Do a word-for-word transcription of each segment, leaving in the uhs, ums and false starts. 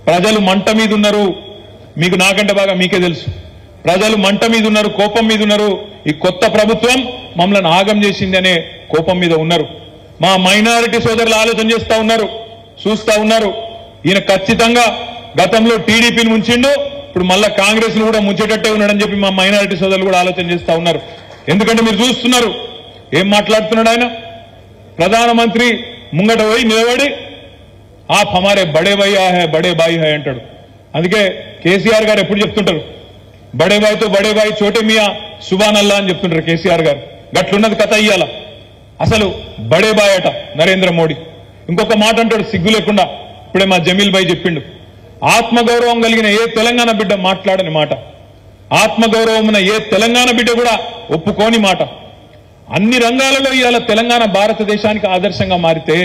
ప్రజలు మంట మీద ఉన్నారు. మీకు నాకంటే బాగా మీకే తెలుసు. ప్రజలు మంట మీద ఉన్నారు, కోపం మీద ఉన్నారు. ఈ కొత్త ప్రభుత్వం మమ్మల్ని ఆగం చేసింది అనే కోపం మీద ఉన్నారు. మా మైనారిటీ సోదరులు ఆలోచన చేస్తా ఉన్నారు, చూస్తా ఉన్నారు. ఈయన ఖచ్చితంగా గతంలో టీడీపీని ముంచిండు, ఇప్పుడు మళ్ళా కాంగ్రెస్ ను కూడా ముంచేటట్టే ఉన్నాడని చెప్పి మా మైనారిటీ సోదరులు కూడా ఆలోచన చేస్తా ఉన్నారు. ఎందుకంటే మీరు చూస్తున్నారు ఏం మాట్లాడుతున్నాడు ఆయన. ప్రధానమంత్రి ముంగట పోయి నిలబడి ఆప్ హమారే బడే భయ్యా హై బడే బాయి హై అంటాడు. అందుకే కేసీఆర్ గారు ఎప్పుడు చెప్తుంటారు, బడే బాయితో బడే బాయి చోటే మియా సుబాన్ అల్లా అని చెప్తుంటారు కేసీఆర్ గారు. గట్లున్నది కథ ఇయ్యాల. అసలు బడే బాయ్ అట నరేంద్ర మోడీ. ఇంకొక మాట అంటాడు సిగ్గు లేకుండా, ఇప్పుడే మా జమీల్ భాయ్ చెప్పిండు, ఆత్మగౌరవం కలిగిన ఏ తెలంగాణ బిడ్డ మాట్లాడని మాట, ఆత్మగౌరవం ఉన్న ఏ తెలంగాణ బిడ్డ కూడా ఒప్పుకోని మాట. అన్ని రంగాలలో ఇవాళ తెలంగాణ భారతదేశానికి ఆదర్శంగా మారితే,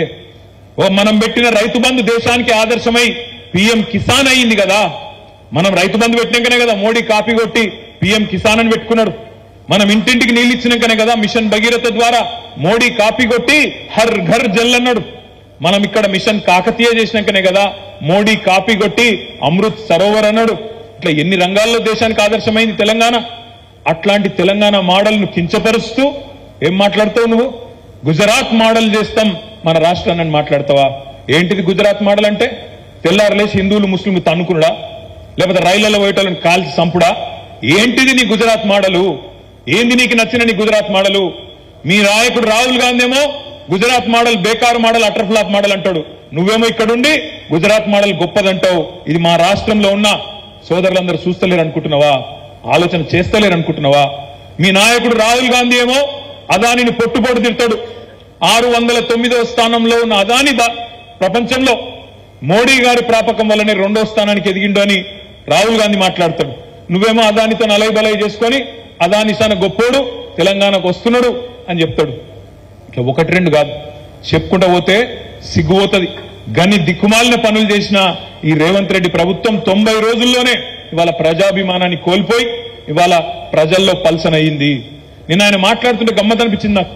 ఓ మనం పెట్టిన రైతు బంధు దేశానికి ఆదర్శమై పీఎం కిసాన్ అయింది కదా. మనం రైతు బంధు పెట్టినాకనే కదా మోడీ కాపీ కొట్టి పీఎం కిసాన్ అని పెట్టుకున్నాడు. మనం ఇంటింటికి నీళ్ళు ఇచ్చినాకనే కదా మిషన్ భగీరథ ద్వారా మోడీ కాపీ కొట్టి హర్ ఘర్ జల్ అన్నాడు. మనం ఇక్కడ మిషన్ కాకతీయ చేసినాకనే కదా మోడీ కాపీ కొట్టి అమృత్ సరోవర్ అన్నాడు. ఇట్లా ఎన్ని రంగాల్లో దేశానికి ఆదర్శమైంది తెలంగాణ. అట్లాంటి తెలంగాణ మోడల్ ను కించపరుస్తూ ఏం మాట్లాడతావు నువ్వు? గుజరాత్ మోడల్ చేస్తాం మన రాష్ట్రాన్ని మాట్లాడతావా? ఏంటిది గుజరాత్ మోడల్ అంటే? తెల్లారలేసి హిందువులు ముస్లింలు తన్నుకునుడా, లేకపోతే రైళ్లలో పోయేటోళ్ళని కాల్చి సంపుడా? ఏంటిది నీ గుజరాత్ మోడలు? ఏంది నీకు నచ్చిన నీ గుజరాత్ మోడలు? మీ నాయకుడు రాహుల్ గాంధీ ఏమో గుజరాత్ మోడల్ బేకార్ మోడల్, అటర్ ఫ్లాప్ మోడల్ అంటాడు. నువ్వేమో ఇక్కడుండి గుజరాత్ మోడల్ గొప్పదంటావు. ఇది మా రాష్ట్రంలో ఉన్న సోదరులందరూ చూస్తలేరు అనుకుంటున్నావా? ఆలోచన చేస్తలేరు అనుకుంటున్నావా? మీ నాయకుడు రాహుల్ గాంధీ ఏమో అదానిని పొట్టుపోటు తిడతాడు. ఆరు వందల తొమ్మిదవ స్థానంలో ఉన్న అదాని ప్రపంచంలో మోడీ గారి ప్రాపకం వల్లనే రెండో స్థానానికి ఎదిగిండు అని రాహుల్ గాంధీ మాట్లాడతాడు. నువ్వేమో అదానితో నలై బలై చేసుకొని అదాని సన గొప్పోడు తెలంగాణకు వస్తున్నాడు అని చెప్తాడు. ఇట్లా ఒకటి రెండు కాదు, చెప్పుకుంటా పోతే సిగ్గుపోతుంది. గని దిక్కుమాలిన పనులు చేసిన ఈ రేవంత్ రెడ్డి ప్రభుత్వం తొంభై రోజుల్లోనే ఇవాళ ప్రజాభిమానాన్ని కోల్పోయి ఇవాళ ప్రజల్లో పల్సన్ అయ్యింది. నేను ఆయన మాట్లాడుతుంటే గమ్మత్ అనిపించింది నాకు.